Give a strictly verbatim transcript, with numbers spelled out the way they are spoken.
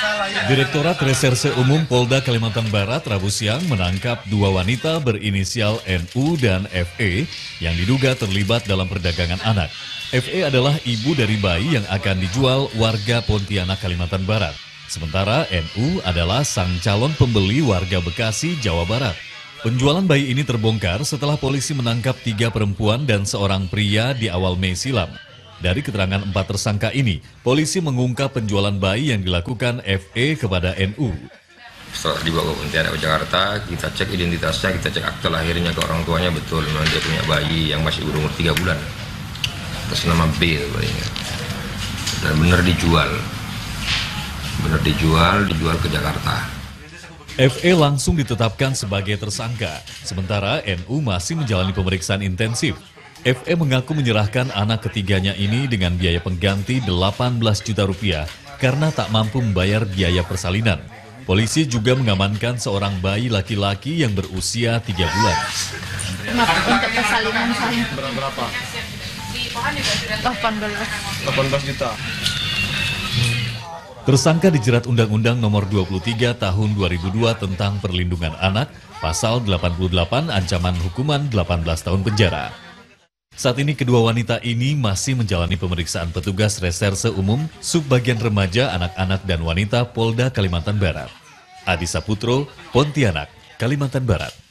Direktorat Reserse Umum Polda Kalimantan Barat Rabu siang menangkap dua wanita berinisial N U dan F E yang diduga terlibat dalam perdagangan anak. F E adalah ibu dari bayi yang akan dijual warga Pontianak, Kalimantan Barat. Sementara N U adalah sang calon pembeli warga Bekasi, Jawa Barat. Penjualan bayi ini terbongkar setelah polisi menangkap tiga perempuan dan seorang pria di awal Mei silam. Dari keterangan empat tersangka ini, polisi mengungkap penjualan bayi yang dilakukan F E kepada N U. Setelah dibawa ke Pontianak ke Jakarta, kita cek identitasnya, kita cek akte lahirnya ke orang tuanya, betul memang dia punya bayi yang masih berumur tiga bulan. Atas nama B bayinya. Dan benar dijual. Benar dijual, dijual ke Jakarta. F E langsung ditetapkan sebagai tersangka, sementara N U masih menjalani pemeriksaan intensif. F E mengaku menyerahkan anak ketiganya ini dengan biaya pengganti delapan belas juta rupiah karena tak mampu membayar biaya persalinan. Polisi juga mengamankan seorang bayi laki-laki yang berusia tiga bulan. Untuk persalinan saya berapa? delapan belas juta. Tersangka dijerat Undang-Undang Nomor dua puluh tiga Tahun dua ribu dua tentang Perlindungan Anak, Pasal delapan puluh delapan, ancaman hukuman delapan belas tahun penjara. Saat ini kedua wanita ini masih menjalani pemeriksaan petugas Reserse Umum Subbagian Remaja, Anak-anak dan Wanita Polda Kalimantan Barat. Adi Saputro, Pontianak, Kalimantan Barat.